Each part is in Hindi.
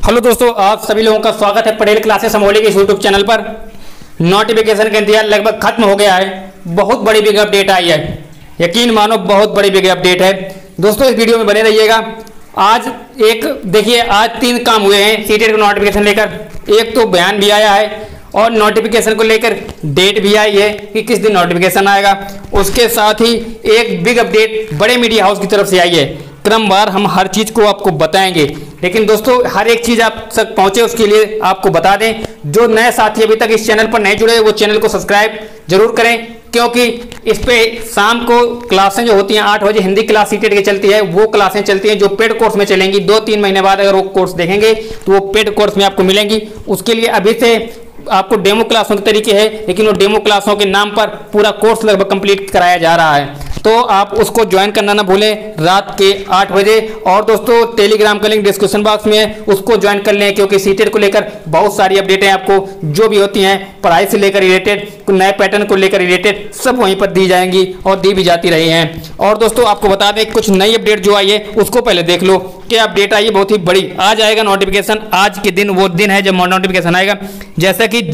हेलो दोस्तों, आप सभी लोगों का स्वागत है पटेल क्लासेस समोली के यूट्यूब चैनल पर। नोटिफिकेशन का इंतजार लगभग खत्म हो गया है। बहुत बड़ी बिग अपडेट आई है, यकीन मानो बहुत बड़ी बिग अपडेट है। दोस्तों इस वीडियो में बने रहिएगा। आज देखिए, आज 3 काम हुए हैं सीटेट को नोटिफिकेशन लेकर। एक तो बयान भी आया है और नोटिफिकेशन को लेकर डेट भी आई है कि किस दिन नोटिफिकेशन आएगा। उसके साथ ही एक बिग अपडेट बड़े मीडिया हाउस की तरफ से आई है। क्रमवार हम हर चीज़ को आपको बताएंगे, लेकिन दोस्तों हर एक चीज़ आप तक पहुंचे उसके लिए आपको बता दें, जो नए साथी अभी तक इस चैनल पर नहीं जुड़े वो चैनल को सब्सक्राइब जरूर करें, क्योंकि इस पे शाम को क्लासें जो होती हैं 8 बजे हिंदी क्लास सीटेट की चलती है। वो क्लासें चलती हैं जो पेड कोर्स में चलेंगी। 2-3 महीने बाद अगर वो कोर्स देखेंगे तो वो पेड कोर्स में आपको मिलेंगी। उसके लिए अभी से आपको डेमो क्लासों के तरीके है, लेकिन वो डेमो क्लासों के नाम पर पूरा कोर्स लगभग कंप्लीट कराया जा रहा है। तो आप उसको ज्वाइन करना ना भूलें रात के 8 बजे। और दोस्तों टेलीग्राम का लिंक डिस्क्रिप्शन बॉक्स में है, उसको ज्वाइन कर लें, क्योंकि सीटेट को लेकर बहुत सारी अपडेटें आपको जो भी होती हैं पढ़ाई से लेकर रिलेटेड, नए पैटर्न को लेकर रिलेटेड, सब वहीं पर दी जाएंगी और दी भी जाती रही हैं। और दोस्तों आपको बता दें कुछ नई अपडेट जो आई है उसको पहले देख लो। क्या अपडेट आई है बहुत ही बड़ी। आज आएगा नोटिफिकेशन। आज के दिन वो दिन है जब नोटिफिकेशन आएगा। जैसा कि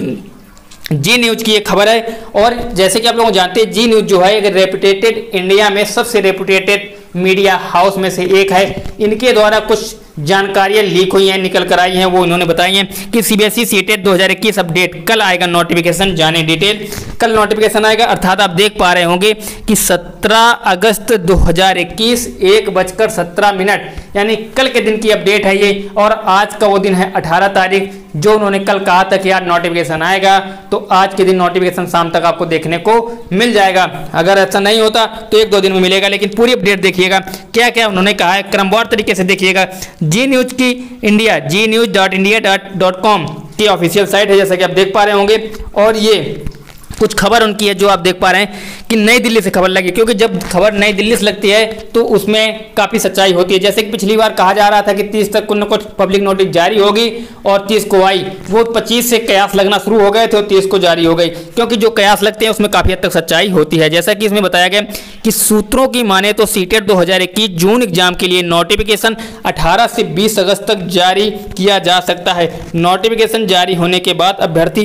जी न्यूज की एक खबर है, और जैसे कि आप लोग जानते हैं जी न्यूज जो है एक रेपुटेटेड, इंडिया में सबसे रेपुटेटेड मीडिया हाउस में से एक है। इनके द्वारा कुछ जानकारियां लीक हुई हैं, निकल कर आई हैं, वो इन्होंने बताई हैं कि सीबीएसई सीटेट 2021 अपडेट कल आएगा नोटिफिकेशन। जाने डिटेल, कल नोटिफिकेशन आएगा। अर्थात आप देख पा रहे होंगे कि 17 अगस्त 2021 1:17 यानी कल के दिन की अपडेट है ये। और आज का वो दिन है 18 तारीख, जो उन्होंने कल कहा था कि यार नोटिफिकेशन आएगा, तो आज के दिन नोटिफिकेशन शाम तक आपको देखने को मिल जाएगा। अगर ऐसा नहीं होता तो 1-2 दिन में मिलेगा, लेकिन पूरी अपडेट देखिएगा क्या क्या उन्होंने कहा है क्रमवार तरीके से देखिएगा। जी न्यूज की इंडिया gnews.india.com की ऑफिशियल साइट है, जैसा कि आप देख पा रहे होंगे। और ये कुछ खबर उनकी है जो आप देख पा रहे हैं कि नई दिल्ली से खबर लगी, क्योंकि जब खबर नई दिल्ली से लगती है तो उसमें काफ़ी सच्चाई होती है। जैसे कि पिछली बार कहा जा रहा था कि 30 तक कुछ पब्लिक नोटिस जारी होगी और 30 को आई, वो 25 से कयास लगना शुरू हो गए थे और 30 को जारी हो गई, क्योंकि जो कयास लगते हैं उसमें काफ़ी हद तक सच्चाई होती है। जैसा कि इसमें बताया गया कि सूत्रों की माने तो सीटेट 2021 जून एग्जाम के लिए नोटिफिकेशन 18 से 20 अगस्त तक जारी किया जा सकता है। नोटिफिकेशन जारी होने के बाद अभ्यर्थी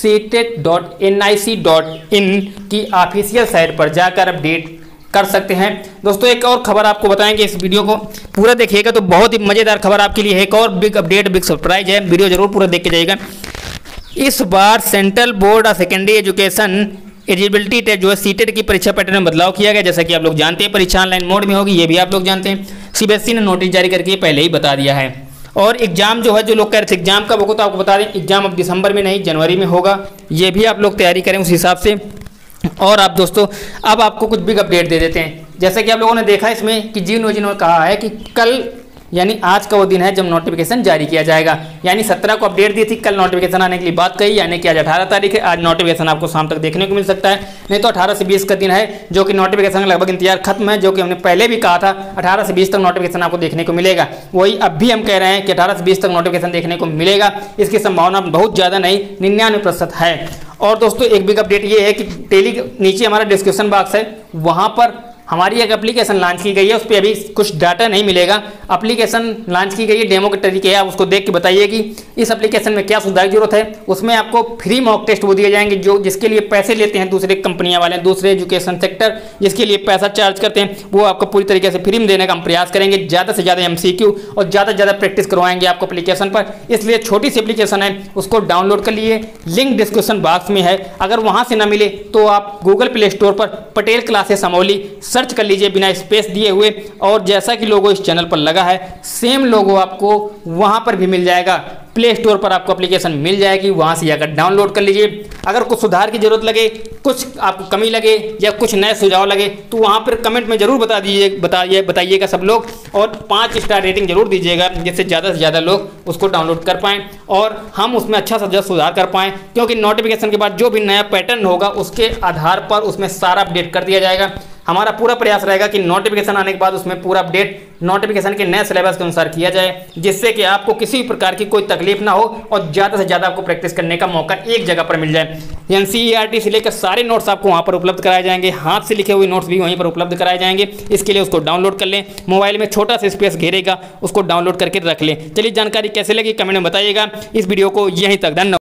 CTET.nic.in की ऑफिशियल साइट पर जाकर अपडेट कर सकते हैं। दोस्तों एक और खबर आपको बताएंगे, इस वीडियो को पूरा देखिएगा तो बहुत ही मज़ेदार खबर आपके लिए है। एक और बिग अपडेट, बिग सरप्राइज है, वीडियो जरूर पूरा देख के जाइएगा। इस बार central board of secondary education eligibility test जो है सीटेट की परीक्षा पैटर्न में बदलाव किया गया। जैसा कि आप लोग जानते हैं परीक्षा ऑनलाइन मोड में होगी, ये भी आप लोग जानते हैं। सीबीएसई ने नोटिस जारी करके पहले ही बता दिया है। और एग्जाम जो है, जो लोग कह रहे थे एग्जाम कब होगा, तो आपको बता दें एग्जाम अब दिसंबर में नहीं जनवरी में होगा। ये भी आप लोग तैयारी करें उस हिसाब से। और आप दोस्तों अब आपको कुछ बिग अपडेट दे देते हैं। जैसे कि आप लोगों ने देखा इसमें कि जी न्यूज ने कहा है कि कल यानी आज का वो दिन है जब नोटिफिकेशन जारी किया जाएगा। यानी 17 को अपडेट दी थी, कल नोटिफिकेशन आने के लिए बात कही, यानी कि आज 18 तारीख है। आज नोटिफिकेशन आपको शाम तक देखने को मिल सकता है, नहीं तो 18 से 20 का दिन है, जो कि नोटिफिकेशन का लगभग इंतजार खत्म है, जो कि हमने पहले भी कहा था 18 से 20 तक नोटिफिकेशन आपको देखने को मिलेगा। वही अब भी हम कह रहे हैं कि 18 से 20 तक नोटिफिकेशन देखने को मिलेगा। इसकी संभावना बहुत ज़्यादा नहीं, 99% है। और दोस्तों एक बिग अपडेट ये है कि नीचे हमारा डिस्क्रिप्शन बॉक्स है, वहाँ पर हमारी एक एप्लीकेशन लॉन्च की गई है। उस पर अभी कुछ डाटा नहीं मिलेगा। एप्लीकेशन लॉन्च की गई है, डेमो के तरीके है, आप उसको देख के बताइए कि इस एप्लीकेशन में क्या सुधार की जरूरत है। उसमें आपको फ्री मॉक टेस्ट वो दिए जाएंगे, जो जिसके लिए पैसे लेते हैं दूसरे कंपनियां वाले, दूसरे एजुकेशन सेक्टर जिसके लिए पैसा चार्ज करते हैं, वो आपको पूरी तरीके से फ्री में देने का हम प्रयास करेंगे। ज़्यादा से ज़्यादा MCQ और ज़्यादा से ज़्यादा प्रैक्टिस करवाएंगे आपको एप्लीकेशन पर। इसलिए छोटी सी एप्लीकेशन है, उसको डाउनलोड कर लिए, लिंक डिस्क्रिप्शन बॉक्स में है। अगर वहाँ से ना मिले तो आप गूगल प्ले स्टोर पर पटेल क्लासेस समोली सर्च कर लीजिए बिना स्पेस दिए हुए। और जैसा कि लोगो इस चैनल पर लगा है, सेम लोगो आपको वहां पर भी मिल जाएगा। प्ले स्टोर पर आपको एप्लीकेशन मिल जाएगी, वहां से जाकर डाउनलोड कर लीजिए। अगर कुछ सुधार की जरूरत लगे, कुछ आपको कमी लगे या कुछ नए सुझाव लगे, तो वहां पर कमेंट में जरूर बताइएगा सब लोग, और 5 स्टार रेटिंग जरूर दीजिएगा, जिससे ज़्यादा से ज़्यादा लोग उसको डाउनलोड कर पाएँ और हम उसमें अच्छा सा सुधार कर पाएँ। क्योंकि नोटिफिकेशन के बाद जो भी नया पैटर्न होगा उसके आधार पर उसमें सारा अपडेट कर दिया जाएगा। हमारा पूरा प्रयास रहेगा कि नोटिफिकेशन आने के बाद उसमें पूरा अपडेट नोटिफिकेशन के नए सिलेबस के अनुसार किया जाए, जिससे कि आपको किसी प्रकार की कोई तकलीफ ना हो और ज़्यादा से ज़्यादा आपको प्रैक्टिस करने का मौका एक जगह पर मिल जाए। एनसीईआरटी से लेकर सारे नोट्स आपको वहाँ पर उपलब्ध कराए जाएंगे, हाथ से लिखे हुए नोट्स भी वहीं पर उपलब्ध कराए जाएंगे। इसके लिए उसको डाउनलोड कर लें, मोबाइल में छोटा सा स्पेस घेरेगा, उसको डाउनलोड करके रख लें। चलिए जानकारी कैसे लगी कमेंट में बताइएगा। इस वीडियो को यहीं तक, धन्यवाद।